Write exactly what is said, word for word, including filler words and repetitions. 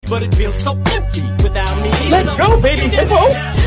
but it feels so empty without me. Let's go, baby hippo!